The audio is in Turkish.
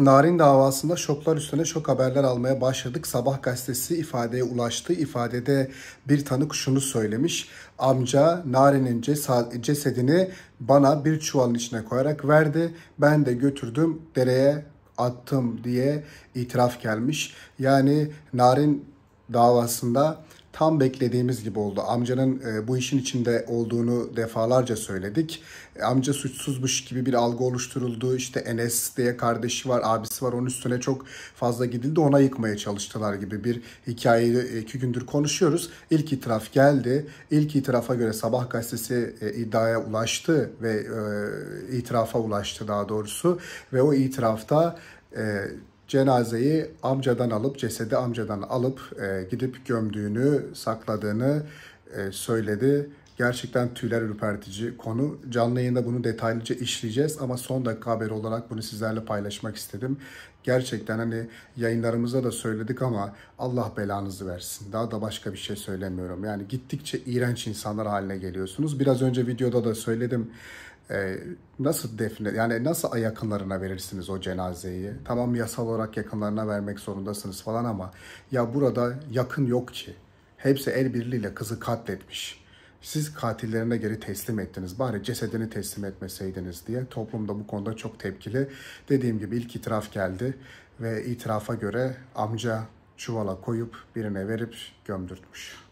Narin davasında şoklar üstüne şok haberler almaya başladık. Sabah gazetesi ifadeye ulaştı. İfadede bir tanık şunu söylemiş. Amca Narin'in cesedini bana bir çuvalın içine koyarak verdi. Ben de götürdüm dereye attım diye itiraf gelmiş. Yani Narin davasında tam beklediğimiz gibi oldu. Amcanın bu işin içinde olduğunu defalarca söyledik. Amca suçsuzmuş gibi bir algı oluşturuldu. İşte Enes diye kardeşi var, abisi var. Onun üstüne çok fazla gidildi. Ona yıkmaya çalıştılar gibi bir hikayeyi 2 gündür konuşuyoruz. İlk itiraf geldi. İlk itirafa göre Sabah gazetesi iddiaya ulaştı ve itirafa ulaştı daha doğrusu. Ve o itirafta cenazeyi amcadan alıp, cesedi amcadan alıp gidip gömdüğünü, sakladığını söyledi. Gerçekten tüyler ürpertici konu. Canlı yayında bunu detaylıca işleyeceğiz ama son dakika haberi olarak bunu sizlerle paylaşmak istedim. Gerçekten hani yayınlarımızda da söyledik ama Allah belanızı versin. Daha da başka bir şey söylemiyorum. Yani gittikçe iğrenç insanlar haline geliyorsunuz. Biraz önce videoda da söyledim. Nasıl defne, yani nasıl yakınlarına verirsiniz o cenazeyi? Tamam, yasal olarak yakınlarına vermek zorundasınız falan ama ya burada yakın yok ki. Hepsi el birliğiyle kızı katletmiş. Siz katillerine geri teslim ettiniz. Bari cesedini teslim etmeseydiniz diye. Toplumda bu konuda çok tepkili. Dediğim gibi ilk itiraf geldi ve itirafa göre amca çuvala koyup birine verip gömdürtmüş.